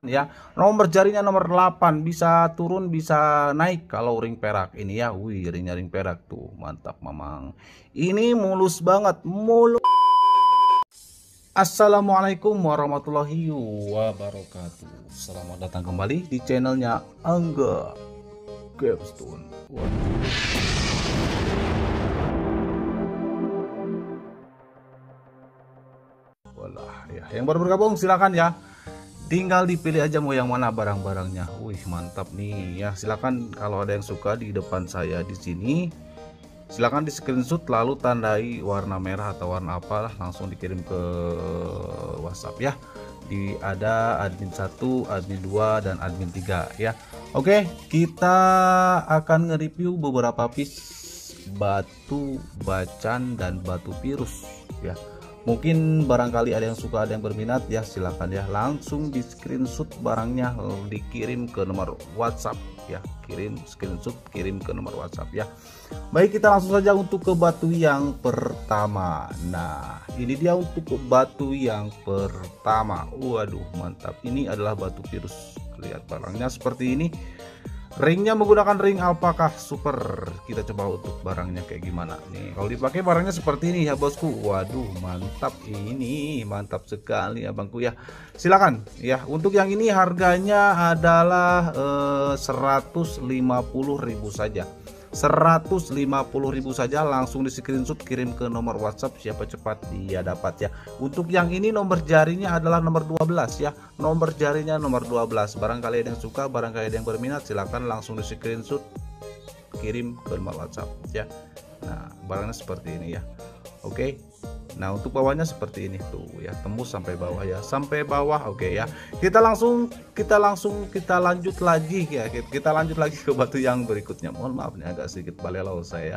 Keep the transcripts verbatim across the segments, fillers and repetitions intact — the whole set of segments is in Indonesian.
ya. Nomor jarinya nomor delapan, bisa turun bisa naik kalau ring perak ini ya. Wih, ringnya ring perak tuh, mantap mamang. Ini mulus banget, mulus. Assalamualaikum warahmatullahi wabarakatuh. Selamat datang kembali di channelnya Angga Capstone. Waduh. Walah, ya, yang baru bergabung silakan ya. Tinggal dipilih aja mau yang mana barang-barangnya. Wih, mantap nih ya. Silakan kalau ada yang suka di depan saya di sini. Silakan di screenshot lalu tandai warna merah atau warna apalah, langsung dikirim ke WhatsApp ya. Di ada admin satu, admin dua dan admin tiga ya. Oke, kita akan nge-review beberapa piece batu bacan dan batu virus ya. Mungkin barangkali ada yang suka, ada yang berminat ya, silakan ya, langsung di screenshot barangnya, dikirim ke nomor WhatsApp ya, kirim screenshot, kirim ke nomor WhatsApp ya. Baik, kita langsung saja untuk ke batu yang pertama. Nah, ini dia untuk ke batu yang pertama. Waduh, mantap. Ini adalah batu virus. Lihat barangnya seperti ini. Ringnya menggunakan ring alpaka super. Kita coba untuk barangnya kayak gimana nih. Kalau dipakai barangnya seperti ini ya bosku. Waduh, mantap ini, mantap sekali abangku ya. Silakan ya. Untuk yang ini harganya adalah eh, seratus lima puluh ribu saja. seratus lima puluh ribu saja, langsung di screenshot kirim ke nomor WhatsApp, siapa cepat dia dapat ya. Untuk yang ini nomor jarinya adalah nomor dua belas ya. Nomor jarinya nomor dua belas. Barangkali ada yang suka, barangkali ada yang berminat, silahkan langsung di screenshot kirim ke nomor WhatsApp ya. Nah, barangnya seperti ini ya. Oke. Nah, untuk bawahnya seperti ini tuh ya, tembus sampai bawah ya, sampai bawah. Oke ya. Kita langsung kita langsung kita lanjut lagi ya. Kita lanjut lagi ke batu yang berikutnya. Mohon maaf nih agak sedikit balelau saya.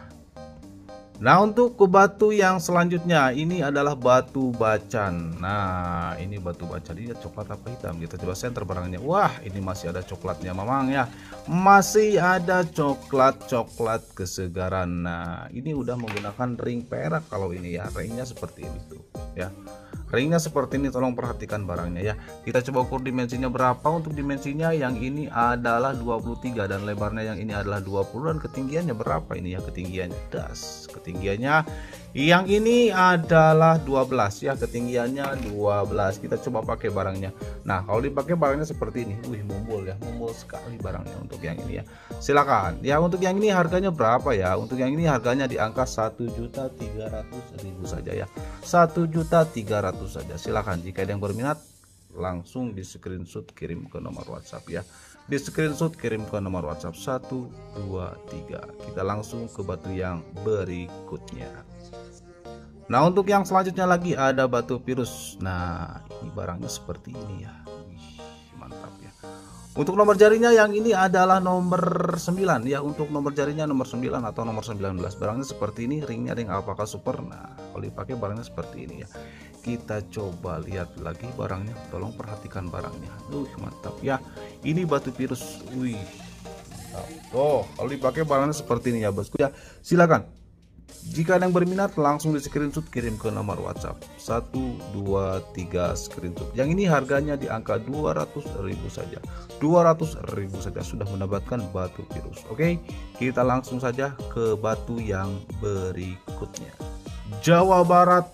Nah, untuk ke batu yang selanjutnya ini adalah batu bacan. Nah, ini batu bacan, ini coklat apa hitam? Kita coba center barangnya. Wah, ini masih ada coklatnya mamang ya. Masih ada coklat-coklat kesegaran. Nah, ini udah menggunakan ring perak kalau ini ya. Ringnya seperti ini tuh ya. Ringnya seperti ini, tolong perhatikan barangnya ya. Kita coba ukur dimensinya berapa. Untuk dimensinya yang ini adalah dua puluh tiga dan lebarnya yang ini adalah dua puluh, dan ketinggiannya berapa ini ya, ketinggiannya das. Ketinggiannya yang ini adalah dua belas ya, ketinggiannya dua belas. Kita coba pakai barangnya. Nah, kalau dipakai barangnya seperti ini. Wih, mumbul ya, mumbul sekali barangnya untuk yang ini ya. Silakan. Ya, untuk yang ini harganya berapa ya? Untuk yang ini harganya di angka satu juta tiga ratus ribu saja ya. satu juta tiga ratus saja. Silakan jika ada yang berminat, langsung di screenshot kirim ke nomor WhatsApp ya. Di screenshot kirim ke nomor WhatsApp satu dua tiga. Kita langsung ke batu yang berikutnya. Nah, untuk yang selanjutnya lagi ada batu virus. Nah, ini barangnya seperti ini ya. Wih, mantap ya. Untuk nomor jarinya yang ini adalah nomor sembilan ya. Untuk nomor jarinya nomor sembilan atau nomor sembilan belas. Barangnya seperti ini, ringnya ring alpaka super. Nah, kalau dipakai barangnya seperti ini ya. Kita coba lihat lagi barangnya, tolong perhatikan barangnya. Uh, mantap ya. Ini batu virus. Wih. Oh, kalau dipakai barangnya seperti ini ya, bosku ya. Silakan. Jika ada yang berminat, langsung di screenshot kirim ke nomor WhatsApp satu dua tiga screenshot. Yang ini harganya di angka dua ratus ribu saja. dua ratus ribu saja sudah mendapatkan batu virus. Oke, kita langsung saja ke batu yang berikutnya. Jawa Barat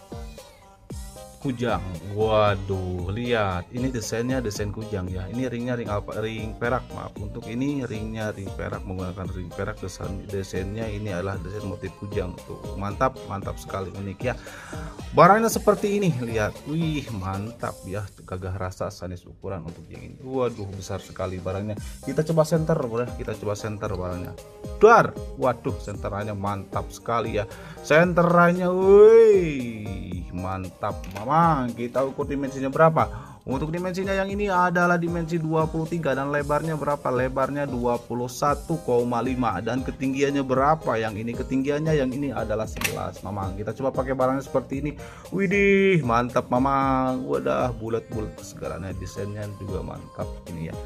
Kujang. Waduh, lihat ini desainnya, desain kujang ya. Ini ringnya ring apa, ring perak, maaf. Untuk ini ringnya ring perak, menggunakan ring perak. Desain desainnya ini adalah desain motif kujang tuh. Mantap, mantap sekali, unik ya. Barangnya seperti ini, lihat. Wih, mantap ya. Gagah rasa sanis ukuran untuk yang ini. Waduh, besar sekali barangnya. Kita coba center, boleh? Kita coba center barangnya. Dar. Waduh, senterannya mantap sekali ya. Senterannya, wih, mantap. Mamang, kita ukur dimensinya berapa. Untuk dimensinya yang ini adalah dimensi dua puluh tiga dan lebarnya berapa? Lebarnya dua puluh satu koma lima dan ketinggiannya berapa? Yang ini ketinggiannya yang ini adalah sebelas. Mamang, kita coba pakai barangnya seperti ini. Widih, mantap mamang. Wadah, bulat-bulat kesegarannya, desainnya juga mantap ini ya.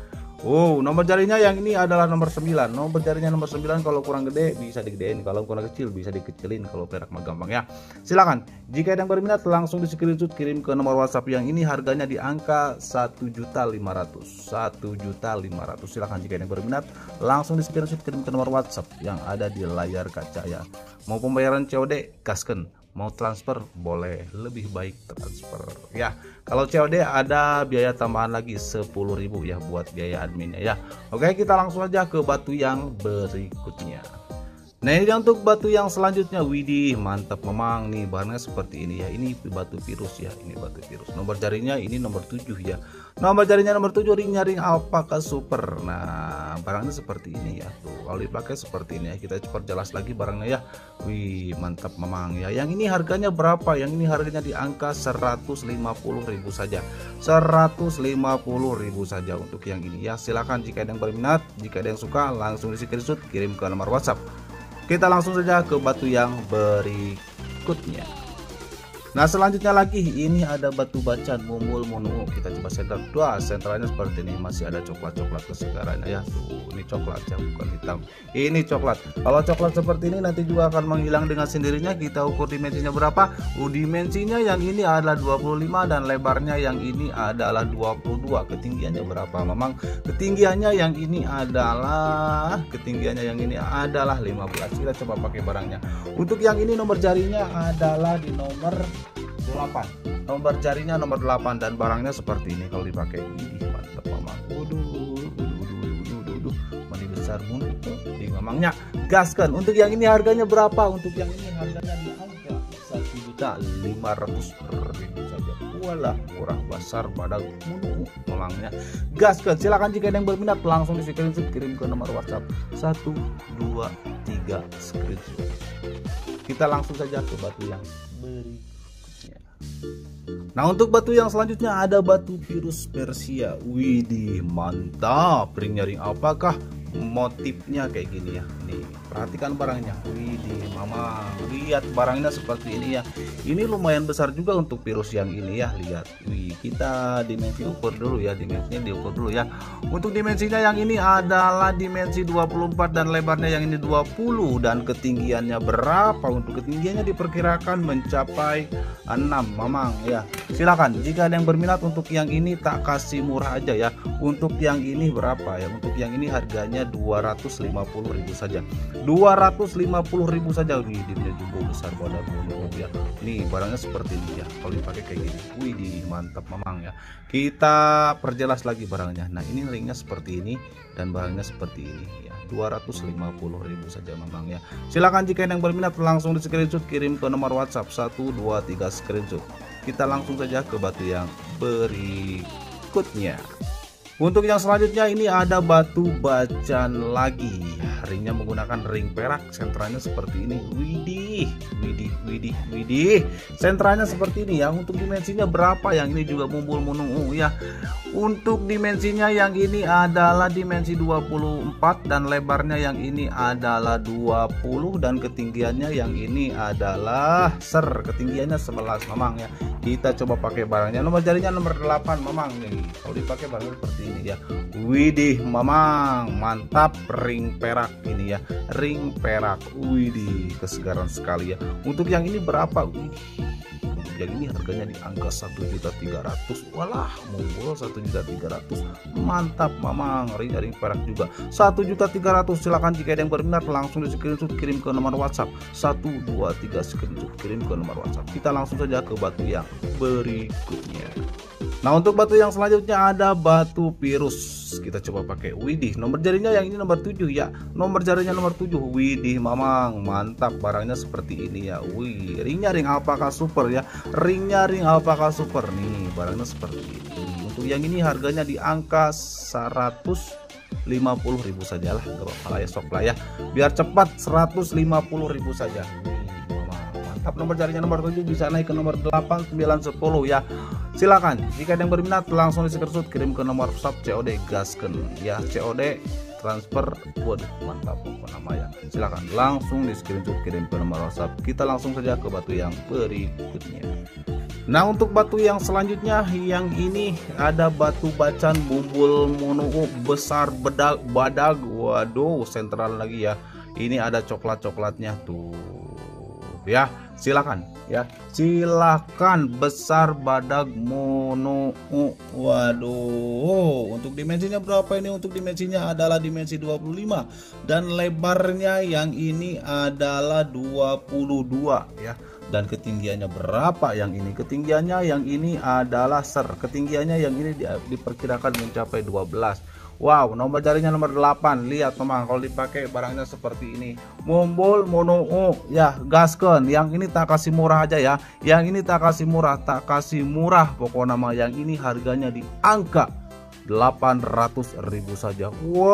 Oh, nomor jarinya yang ini adalah nomor sembilan. Nomor jarinya nomor sembilan, kalau kurang gede bisa digedein, kalau kurang kecil bisa dikecilin, kalau perak mah gampang ya. Silakan, jika ada yang berminat langsung di screenshot kirim ke nomor WhatsApp yang ini, harganya di angka satu juta lima ratus ribu. satu juta lima ratus ribu. Silakan jika ada yang berminat langsung di screenshot kirim ke nomor WhatsApp yang ada di layar kaca ya. Mau pembayaran C O D gasken, mau transfer boleh, lebih baik transfer ya. Kalau C O D ada biaya tambahan lagi sepuluh ribu ya buat biaya adminnya ya. Oke, kita langsung aja ke batu yang berikutnya. Nah, ini untuk batu yang selanjutnya. Widih, mantap memang nih, bahannya seperti ini ya. Ini batu virus ya, ini batu virus. Nomor jarinya ini nomor tujuh ya. Nomor jarinya nomor tujuh, ringnya ring alpaka super. Nah, barangnya seperti ini ya. Tuh, kalau dipakai seperti ini ya. Kita perjelas lagi barangnya ya. Wih, mantap memang ya. Yang ini harganya berapa? Yang ini harganya di angka seratus lima puluh ribu saja. seratus lima puluh ribu saja untuk yang ini ya. Silakan jika ada yang berminat, jika ada yang suka langsung di screenshot kirim ke nomor WhatsApp. Kita langsung saja ke batu yang berikutnya. Nah, selanjutnya lagi ini ada batu bacan mumbul munu. Kita coba senter. Dua sentralnya seperti ini, masih ada coklat-coklat kesegarannya ya. Tuh, ini coklat ya, bukan hitam. Ini coklat. Kalau coklat seperti ini nanti juga akan menghilang dengan sendirinya. Kita ukur dimensinya berapa? Uh, dimensinya yang ini adalah dua puluh lima dan lebarnya yang ini adalah dua puluh dua. Ketinggiannya berapa? Memang ketinggiannya yang ini adalah ketinggiannya yang ini adalah lima belas. Kita coba pakai barangnya. Untuk yang ini nomor jarinya adalah di nomor delapan. Nomor jarinya nomor delapan dan barangnya seperti ini kalau dipakai. Ini mantap memang. Waduh, waduh, mani besar mulut di mamangnya. Gaskan. Untuk yang ini harganya berapa? Untuk yang ini harganya di angka satu juta lima ratus ribu saja. Walah, kurang besar pada munu mamangnya. Gaskan. Silakan jika ada yang berminat langsung di screenshot kirim ke nomor WhatsApp satu dua tiga screenshot. Kita langsung saja ke batu yang berikutnya. Nah, untuk batu yang selanjutnya ada batu virus Persia. Widih, mantap. Ringnya ring apakah? Motifnya kayak gini ya. Nih, perhatikan barangnya. Widih, mama, lihat barangnya seperti ini ya. Ini lumayan besar juga untuk virus yang ini ya. Lihat. Wih, kita dimensi ukur dulu ya. Dimensinya diukur dulu ya. Untuk dimensinya yang ini adalah dimensi dua puluh empat dan lebarnya yang ini dua puluh dan ketinggiannya berapa? Untuk ketinggiannya diperkirakan mencapai enam mamang ya. Silakan jika ada yang berminat untuk yang ini tak kasih murah aja ya. Untuk yang ini berapa ya? Untuk yang ini harganya dua ratus lima puluh ribu saja. dua ratus lima puluh ribu saja. Wih, dia jumbo besar pada bulu ya. Nih, barangnya seperti ini ya. Kalau dipakai kayak gini. Wih, di mantap memang ya. Kita perjelas lagi barangnya. Nah, ini ringnya seperti ini dan barangnya seperti ini ya. dua ratus lima puluh ribu saja memang ya. Silakan jika ada yang berminat langsung di screenshot kirim ke nomor WhatsApp satu dua tiga screenshot. Kita langsung saja ke batu yang berikutnya. Untuk yang selanjutnya ini ada batu bacan lagi. Ringnya menggunakan ring perak, sentranya seperti ini. Widih, widih, widih, widih. Sentranya seperti ini ya. Untuk dimensinya berapa? Yang ini juga mumbul munung ya. Untuk dimensinya yang ini adalah dimensi dua puluh empat dan lebarnya yang ini adalah dua puluh dan ketinggiannya yang ini adalah ser, ketinggiannya sebelas memang ya. Kita coba pakai barangnya. Nomor jarinya nomor delapan memang nih. Kalau dipakai barangnya seperti ini ya. Widih memang mantap, ring perak ini ya. Ring perak. Widih, kesegaran sekali ya. Untuk yang ini berapa? Widih. Yang ini harganya di angka satu juta tiga ratus ribu. Walah, munggul satu juta tiga ratus ribu. Mantap mamang, ring ring perak juga satu juta tiga ratus ribu. Silakan jika ada yang berminat langsung di screenshot kirim ke nomor WhatsApp satu dua tiga screenshot kirim ke nomor WhatsApp. Kita langsung saja ke batu yang berikutnya. Nah, untuk batu yang selanjutnya ada batu virus. Kita coba pakai. Widih, nomor jarinya yang ini nomor tujuh ya. Nomor jarinya nomor tujuh. Widih mamang, mantap, barangnya seperti ini ya. Wih, ringnya ring alpaka super ya. Ringnya ring alpaka super nih, barangnya seperti ini. Untuk yang ini harganya di angka seratus lima puluh ribu saja lah. Gak apa-apa lah ya, sok lah ya. Biar cepat seratus lima puluh ribu saja. Mantap, nomor jarinya nomor tujuh bisa naik ke nomor delapan, sembilan, sepuluh ya. Silakan jika ada yang berminat langsung di screenshot kirim ke nomor WhatsApp C O D gasken ya. C O D transfer. Waduh, mantap apa nama ya. Silakan langsung di screenshot kirim ke nomor WhatsApp. Kita langsung saja ke batu yang berikutnya. Nah untuk batu yang selanjutnya, yang ini ada batu bacan bumbul monoo besar bedag badag. Waduh, sentral lagi ya. Ini ada coklat-coklatnya tuh ya. Silakan ya, silakan besar badag monoo. Waduh, untuk dimensinya berapa ini? Untuk dimensinya adalah dimensi dua puluh lima dan lebarnya yang ini adalah dua puluh dua ya. Dan ketinggiannya berapa yang ini? Ketinggiannya yang ini adalah ser. Ketinggiannya yang ini di, diperkirakan mencapai dua belas. Wow, nomor jarinya nomor delapan. Lihat teman, kalau dipakai barangnya seperti ini. Bumbul monoo ya, gaskeun. Yang ini tak kasih murah aja ya. Yang ini tak kasih murah, tak kasih murah. Pokoknya nama yang ini harganya di angka delapan ratus ribu saja.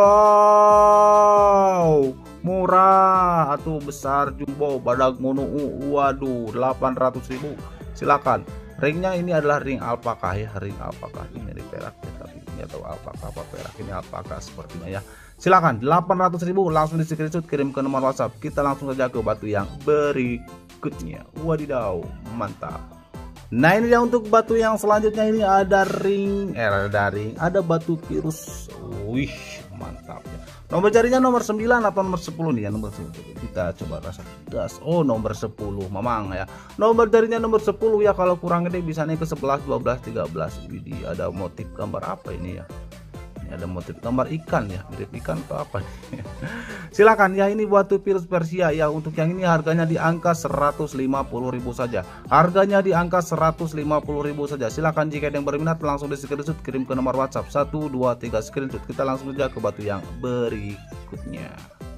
Wow, murah atau besar jumbo badag monoo. Waduh, delapan ratus ribu. Silakan. Ringnya ini adalah ring alpaka ya, ring alpaka. Ini dari perak ya, tapi ini atau alpaka apa perak, ini alpaka sepertinya ya. Silakan, delapan ratus ribu langsung di screenshot, kirim ke nomor WhatsApp. Kita langsung saja ke batu yang berikutnya. Wadidaw, mantap. Nah ini dia untuk batu yang selanjutnya, ini ada ring, eh ada ring, ada batu virus. Wih, mantap ya. Nomor jarinya nomor sembilan atau nomor sepuluh nih ya, nomor sepuluh. Kita coba rasa gas. Oh, nomor sepuluh memang ya. Nomor jarinya nomor sepuluh ya, kalau kurang gede bisa naik ke sebelas, dua belas, tiga belas. Widih, ada motif gambar apa ini ya? Ada motif gambar ikan ya, mirip ikan atau apa nih? Silakan ya, ini batu virus Persia ya. Untuk yang ini harganya di angka seratus lima puluh ribu saja. Harganya di angka seratus lima puluh ribu saja. Silakan jika ada yang berminat langsung di screenshot, kirim ke nomor WhatsApp satu dua tiga screenshot. Kita langsung saja ke batu yang berikutnya.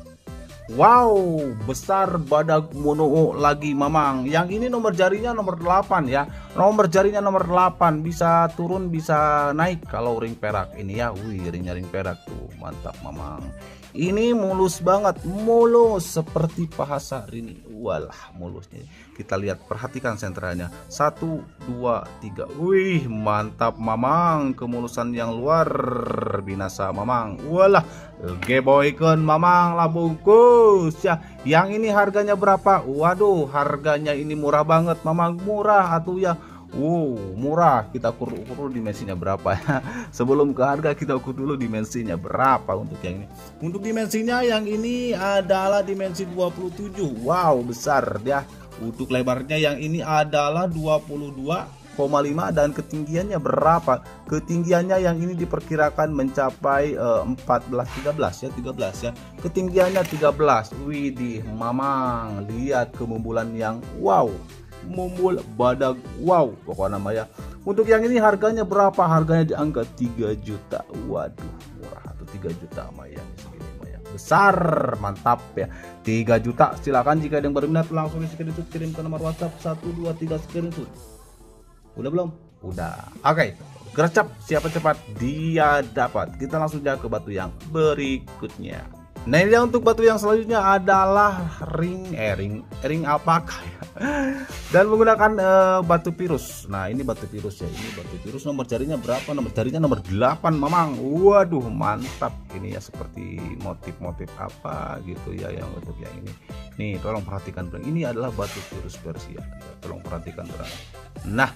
Wow, besar badag monoo lagi mamang. Yang ini nomor jarinya nomor delapan ya. Nomor jarinya nomor delapan, bisa turun bisa naik kalau ring perak ini ya. Wih, ringnya ring perak tuh, mantap mamang. Ini mulus banget, mulus seperti paha Syahrini. Walah, mulusnya. Kita lihat, perhatikan sentralnya. Satu, dua, tiga. Wih, mantap mamang. Kemulusan yang luar binasa mamang. Walah, geboykeun mamang lah bungkus ya. Yang ini harganya berapa? Waduh, harganya ini murah banget mamang, murah atuh ya. Wow, murah. Kita ukur ukur dimensinya berapa ya. Sebelum ke harga kita ukur dulu dimensinya berapa untuk yang ini. Untuk dimensinya yang ini adalah dimensi dua puluh tujuh. Wow, besar ya. Untuk lebarnya yang ini adalah dua puluh dua koma lima dan ketinggiannya berapa? Ketinggiannya yang ini diperkirakan mencapai uh, empat belas tiga belas ya, tiga belas ya. Ketinggiannya tiga belas. Widih, mamang, lihat kemumbulan yang wow. Mumbul badag wow, pokoknya namanya. Untuk yang ini harganya berapa? Harganya di angka tiga juta. Waduh, murah atau tiga juta Maya. Besar, mantap ya. tiga juta. Silakan jika ada yang berminat langsung di screenshot, kirim ke nomor WhatsApp satu dua tiga screenshot. Udah belum? Udah. Oke, okay. Gercep, siapa cepat dia dapat. Kita langsung aja ke batu yang berikutnya. Nah ini untuk batu yang selanjutnya adalah ring eh ring ring alpaka ya. Dan menggunakan uh, batu virus. Nah ini batu virus ya, ini batu virus. Nomor jarinya berapa? Nomor jarinya nomor delapan mamang. Waduh, mantap. Ini ya seperti motif-motif apa gitu ya yang untuk yang ini. Nih tolong perhatikan, ini adalah batu virus Persia ya, tolong perhatikan berang. Nah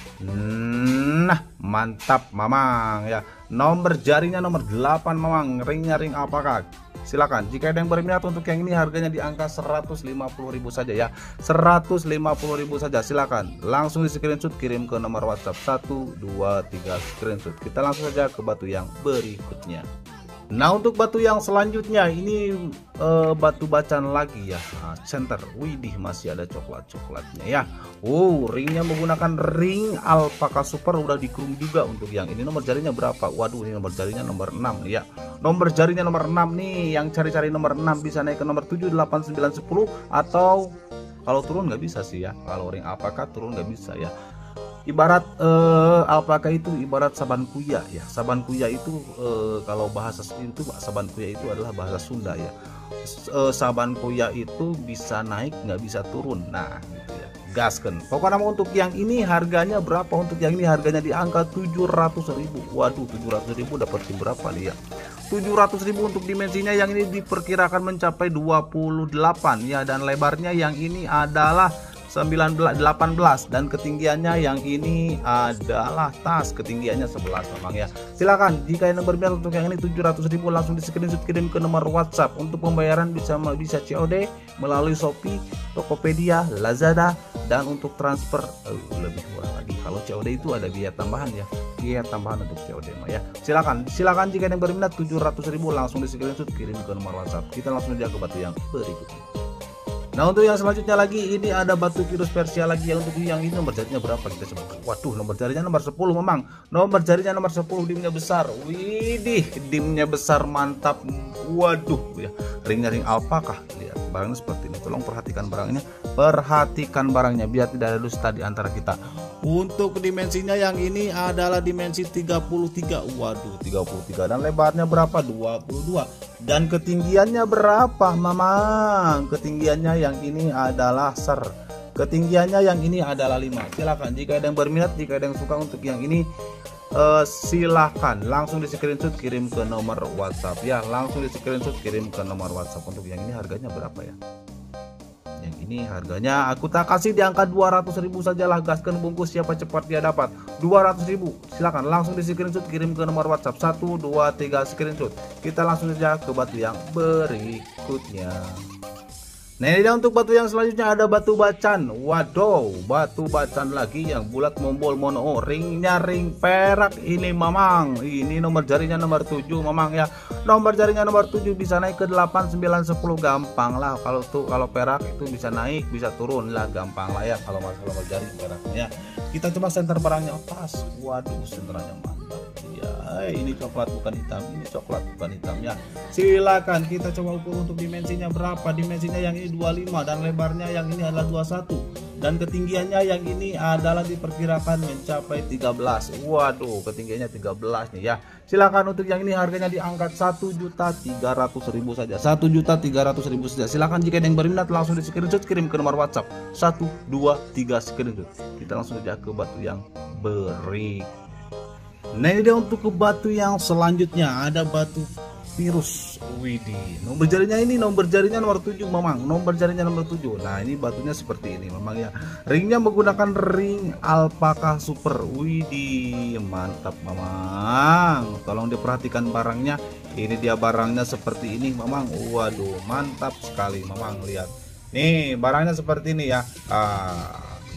Nah mantap mamang ya. Nomor jarinya nomor delapan mamang. Ringnya ring alpaka. Silakan jika ada yang berminat untuk yang ini harganya di angka seratus lima puluh ribu saja ya. Seratus lima puluh ribu saja. Silakan langsung di screenshot, kirim ke nomor WhatsApp satu dua tiga screenshot. Kita langsung saja ke batu yang berikutnya. Nah untuk batu yang selanjutnya ini uh, batu bacan lagi ya, nah, center. Widih, masih ada coklat-coklatnya ya. Oh, ringnya menggunakan ring alpaka super, udah dikrum juga. Untuk yang ini nomor jarinya berapa? Waduh, ini nomor jarinya nomor enam ya. Nomor jarinya nomor enam nih. Yang cari-cari nomor enam bisa naik ke nomor tujuh, delapan, sembilan, sepuluh. Atau kalau turun nggak bisa sih ya. Kalau ring alpaka turun nggak bisa ya. Ibarat uh, alpaka itu ibarat saban kuya ya. Saban kuya itu uh, kalau bahasa itu saban kuya itu adalah bahasa Sunda ya. Uh, saban kuya itu bisa naik nggak bisa turun. Nah gitu ya, gasken. Pokoknya untuk yang ini harganya berapa? Untuk yang ini harganya di angka tujuh ratus ribu. Waduh, tujuh ratus ribu dapat berapa nih ya? tujuh ratus ribu untuk dimensinya yang ini diperkirakan mencapai dua puluh delapan ya. Dan lebarnya yang ini adalah sembilan belas, delapan belas, dan ketinggiannya yang ini adalah tas, ketinggiannya sebelas memang ya. Silakan jika yang berminat untuk yang ini tujuh ratus ribu langsung di screenshot kirim ke nomor WhatsApp. Untuk pembayaran bisa bisa C O D melalui Shopee, Tokopedia, Lazada, dan untuk transfer uh, lebih murah lagi. Kalau C O D itu ada biaya tambahan ya, biaya tambahan untuk C O D ya. Silakan, silakan jika yang berminat tujuh ratus ribu langsung di screenshot kirim ke nomor WhatsApp. Kita langsung aja ke batu yang berikutnya. Nah untuk yang selanjutnya lagi ini ada batu virus Persia lagi. Yang untuk yang ini nomor jarinya berapa kita coba. Waduh, nomor jarinya nomor sepuluh memang. Nomor jarinya nomor sepuluh, dimnya besar. Widih, dimnya besar, mantap. Waduh ya. Ringnya ring alpakah? Lihat barangnya seperti ini. Tolong perhatikan barangnya. Perhatikan barangnya biar tidak ada dusta di antara kita. Untuk dimensinya yang ini adalah dimensi tiga puluh tiga. Waduh, tiga puluh tiga, dan lebarnya berapa? dua puluh dua. Dan ketinggiannya berapa, Mamang? Ketinggiannya yang ini adalah ser. Ketinggiannya yang ini adalah lima. Silakan jika ada yang berminat, jika ada yang suka untuk yang ini uh, silakan langsung di screenshot kirim ke nomor WhatsApp ya. Langsung di screenshot kirim ke nomor WhatsApp. Untuk yang ini harganya berapa ya? Yang ini harganya aku tak kasih di angka dua ratus ribu saja lah. Gaskan bungkus, siapa cepat dia dapat dua ratus ribu. Silakan langsung di screenshot kirim ke nomor WhatsApp satu dua tiga screenshot. Kita langsung saja ke batu yang berikutnya. Nah ini dia untuk batu yang selanjutnya ada batu bacan. Waduh, batu bacan lagi yang bulat mombol mono, ringnya ring perak ini Mamang. Ini nomor jarinya nomor tujuh Mamang ya. Nomor jarinya nomor tujuh, bisa naik ke delapan, sembilan, sepuluh gampang lah. Kalau tuh kalau perak itu bisa naik bisa turun lah, gampang lah ya kalau masalah nomor jari peraknya. Kita coba senter barangnya pas. Waduh, senternya mantap. Ya, ini coklat bukan hitam, ini coklat bukan hitam ya. Silakan kita coba ukur untuk dimensinya berapa. Dimensinya yang ini dua puluh lima dan lebarnya yang ini adalah dua puluh satu. Dan ketinggiannya yang ini adalah diperkirakan mencapai tiga belas. Waduh, ketinggiannya tiga belas nih ya. Silakan untuk yang ini harganya diangkat satu juta tiga ratus ribu saja. satu juta tiga ratus ribu saja. Silakan jika ada yang berminat langsung di screenshot kirim ke nomor WhatsApp satu dua tiga screenshot. Kita langsung saja ke batu yang berikutnya. Nah ini dia untuk ke batu yang selanjutnya ada batu virus. Widih, nomor jarinya ini nomor jarinya nomor tujuh Mamang. Nomor jarinya nomor tujuh. Nah ini batunya seperti ini Mamang ya. Ringnya menggunakan ring alpaka super. Widih, mantap Mamang. Tolong diperhatikan barangnya. Ini dia barangnya seperti ini Mamang. Waduh, mantap sekali Mamang. Lihat nih barangnya seperti ini ya. Ah,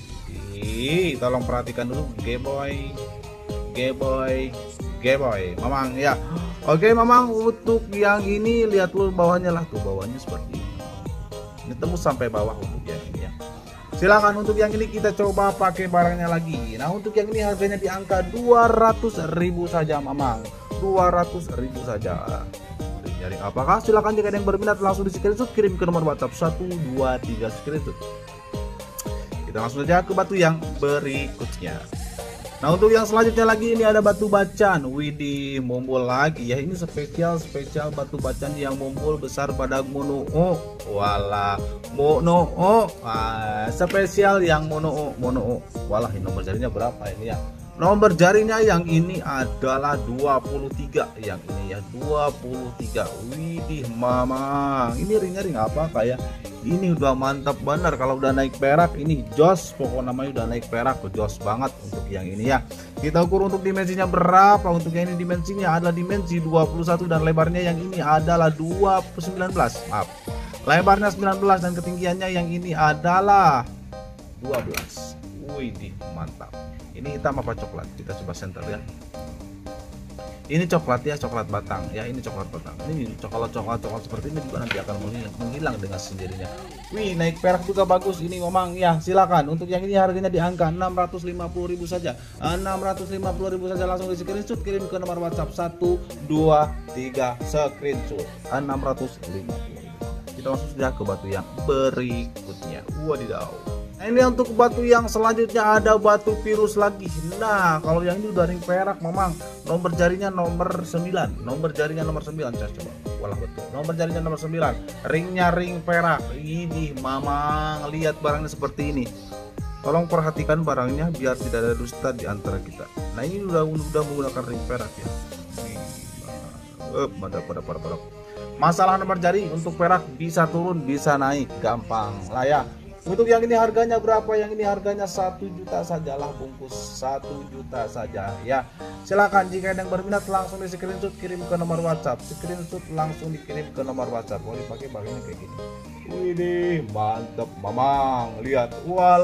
ini tolong perhatikan dulu G-boy, G-boy, G-boy Mamang ya. Oke Mamang, untuk yang ini lihat lu bawahnya lah, tuh bawahnya seperti ini. Ini tembus sampai bawah untuk yang ini ya. Silakan untuk yang ini kita coba pakai barangnya lagi. Nah untuk yang ini harganya di angka dua ratus ribu saja Mamang. dua ratus ribu saja. Nyari apakah? Silakan jika ada yang berminat langsung di screenshot kirim ke nomor WhatsApp satu dua tiga screenshot. Kita langsung saja ke batu yang berikutnya. Nah untuk yang selanjutnya lagi ini ada batu bacan. Widih, mombol lagi ya. Ini spesial spesial batu bacan yang mombol besar pada mono. Oh, wala mono. Oh, ah, spesial yang mono. Mono. Walah, ini nomor jarinya berapa ini ya? Nomor jarinya yang ini adalah dua puluh tiga. Yang ini ya dua puluh tiga. Widih Mamang. Ini ringnya ring apa kayak ini udah mantap bener. Kalau udah naik perak ini jos, pokok namanya udah naik perak, jos banget untuk yang ini ya. Kita ukur untuk dimensinya berapa. Untuk yang ini dimensinya adalah dimensi dua puluh satu dan lebarnya yang ini adalah dua puluh sembilan. Maaf, lebarnya sembilan belas dan ketinggiannya yang ini adalah dua belas. Widih, mantap. Ini hitam apa coklat? Kita coba center ya. Ini coklat ya, coklat batang ya. Ini coklat batang. Ini coklat coklat coklat seperti ini juga nanti akan menghilang, menghilang dengan sendirinya. Wih, naik perak juga bagus ini Mamang ya. Silakan untuk yang ini harganya di angka enam ratus lima puluh ribu saja. enam ratus lima puluh ribu saja. Langsung di screenshot kirim ke nomor WhatsApp satu dua tiga screenshot. enam ratus lima puluh ribu. Kita langsung saja ke batu yang berikutnya. Wadidaw. Nah, ini untuk batu yang selanjutnya ada batu virus lagi. Nah kalau yang ini udah ring perak Mamang. Nomor jarinya nomor sembilan. Nomor jarinya nomor sembilan. Saya coba. Walah betul. Nomor jarinya nomor sembilan. Ringnya ring perak. Ini Mamang. Lihat barangnya seperti ini. Tolong perhatikan barangnya biar tidak ada dusta di antara kita. Nah ini udah udah menggunakan ring perak ya. Eh, pada pada pada pada. Masalah nomor jari untuk perak bisa turun bisa naik gampang lah ya. Untuk yang ini harganya berapa? Yang ini harganya satu juta sajalah bungkus, satu juta saja ya. Silakan jika ada yang berminat langsung di screenshot kirim ke nomor WhatsApp. Screenshot langsung dikirim ke nomor WhatsApp. Boleh pakai bagiannya kayak gini. Widih, mantep Mamang. Lihat,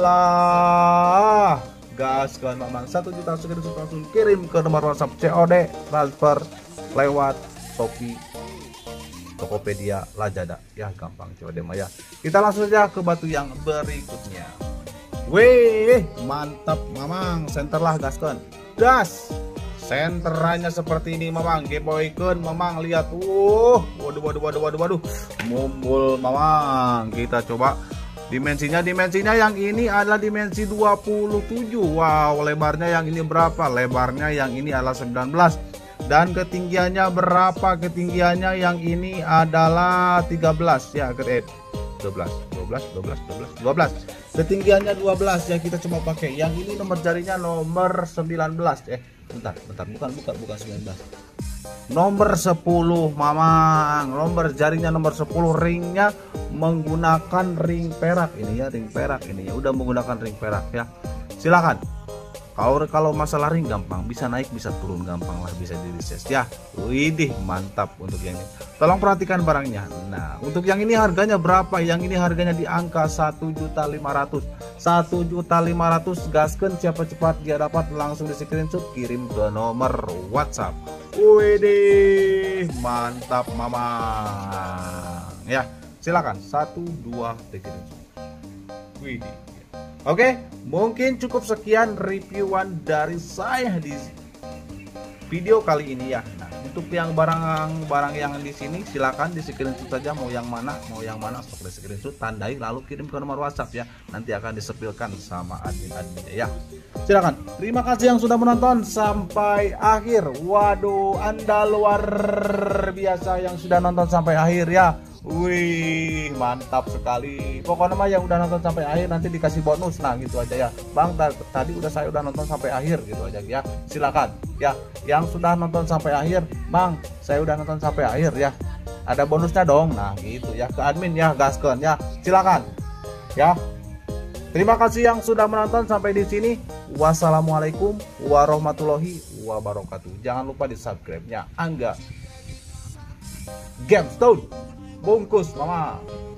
walah. Gas kan Mamang, satu juta screenshot langsung kirim ke nomor WhatsApp, C O D transfer lewat Shopee, Tokopedia, Lazada ya, gampang C O D mah ya. Kita langsung saja ke batu yang berikutnya. Wih, mantap Mamang, center lah gaskan. Gas. Senterannya seperti ini Mamang, giveaway-keun Mamang, lihat. Uh, waduh waduh waduh waduh waduh. Mumbul Mamang. Kita coba dimensinya, dimensinya yang ini adalah dimensi dua puluh tujuh. Wow, lebarnya yang ini berapa? Lebarnya yang ini adalah sembilan belas. Dan ketinggiannya berapa? Ketinggiannya yang ini adalah tiga belas ya, eh, dua belas, dua belas, dua belas, dua belas, dua belas. Ketinggiannya dua belas ya, kita coba pakai. Yang ini nomor jarinya nomor sembilan belas. Eh, bentar, bentar, bukan bukan bukan sembilan belas. Nomor sepuluh Mamang, nomor jarinya nomor sepuluh, ringnya menggunakan ring perak ini ya, ring perak ini ya, udah menggunakan ring perak ya. Silakan. Kalau kalau masalah ring gampang, bisa naik bisa turun gampang lah, bisa di reset ya. Widih, mantap untuk yang ini. Tolong perhatikan barangnya. Nah, untuk yang ini harganya berapa? Yang ini harganya di angka satu juta lima ratus ribu. satu juta lima ratus ribu, gaskeun siapa cepat dia dapat, langsung di screenshot kirim ke nomor WhatsApp. Widih, mantap Mamang. Ya, silakan satu dua tiga. Widih. Oke, mungkin cukup sekian reviewan dari saya di video kali ini ya. Nah, untuk yang barang-barang yang di sini silakan di screenshot saja, mau yang mana, mau yang mana, sok di screenshot, tandai lalu kirim ke nomor WhatsApp ya. Nanti akan disepilkan sama admin-adminnya ya. Silakan. Terima kasih yang sudah menonton sampai akhir. Waduh, Anda luar biasa yang sudah nonton sampai akhir ya. Wih, mantap sekali. Pokoknya mah yang udah nonton sampai akhir nanti dikasih bonus. Nah, gitu aja ya. Bang, tadi udah saya udah nonton sampai akhir gitu aja ya. Silakan ya. Yang sudah nonton sampai akhir, Bang, saya udah nonton sampai akhir ya. Ada bonusnya dong. Nah, gitu ya, ke admin ya, gaskeun ya. Silakan. Ya. Terima kasih yang sudah menonton sampai di sini. Wassalamualaikum warahmatullahi wabarakatuh. Jangan lupa di subscribe-nya Angga Gamestone. Bungkus Mama.